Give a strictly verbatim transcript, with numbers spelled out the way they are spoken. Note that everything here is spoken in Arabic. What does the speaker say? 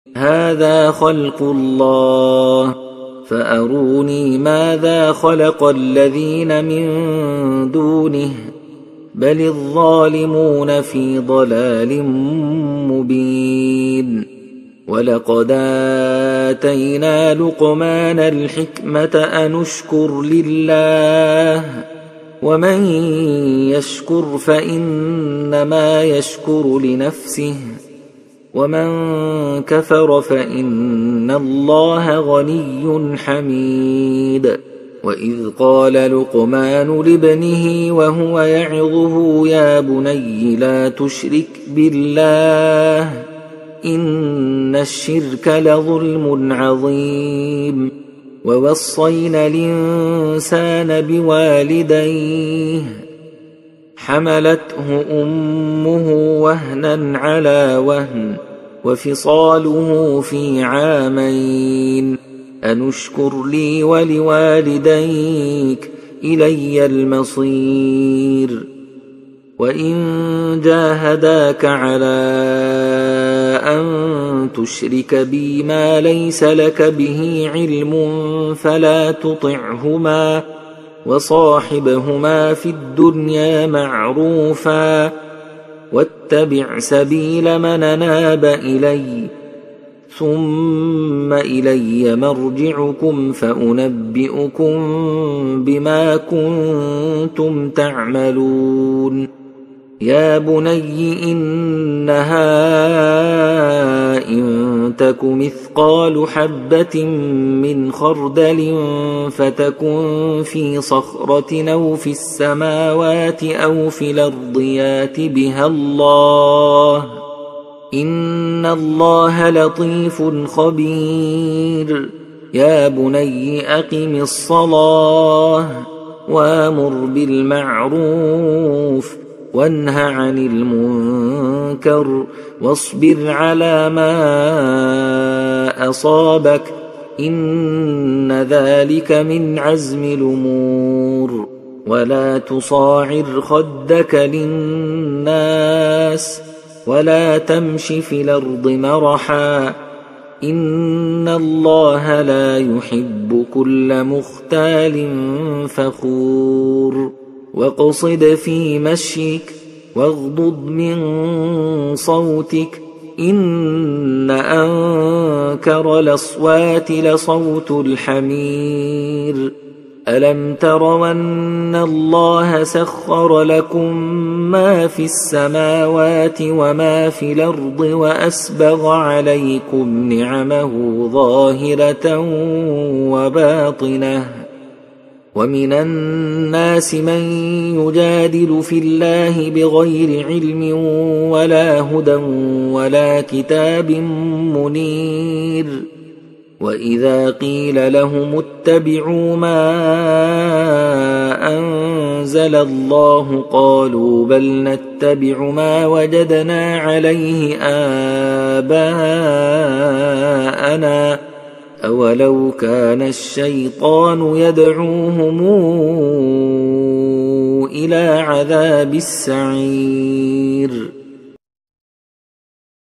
هذا خلق الله فأروني ماذا خلق الذين من دونه بل الظالمون في ضلال مبين ولقد آتينا لقمان الحكمة أن اشكر لله ومن يشكر فإنما يشكر لنفسه ومن كفر فإن الله غني حميد وإذ قال لقمان لابنه وهو يعظه يا بني لا تشرك بالله إن الشرك لظلم عظيم ووصينا الإنسان بوالديه حملته أمه وهنا على وهن وفصاله في عامين أن اشكر لي ولوالديك إلي المصير وإن جاهداك على أن تشرك بي ما ليس لك به علم فلا تطعهما وصاحبهما في الدنيا معروفا واتبع سبيل من أناب إلي ثم إلي مرجعكم فأنبئكم بما كنتم تعملون يا بني إنها إن تك مثقال حبة من خردل فتكن في صخرة أو في السماوات أو في الأرض يات بها الله إن الله لطيف خبير يا بني أقم الصلاة وامر بالمعروف وانه عن المنكر واصبر على ما أصابك إن ذلك من عزم الأمور ولا تصاعر خدك للناس ولا تمش في الأرض مرحا إن الله لا يحب كل مختال فخور واقصد في مشيك واغضض من صوتك إن أنكر الأصوات لصوت الحمير ألم تروا أن الله سخر لكم ما في السماوات وما في الأرض وأسبغ عليكم نعمه ظاهرة وباطنة ومن الناس من يجادل في الله بغير علم ولا هدى ولا كتاب منير وإذا قيل لهم اتبعوا ما أنزل الله قالوا بل نتبع ما وجدنا عليه آباءنا أولو كان الشيطان يدعوهم إلى عذاب السعير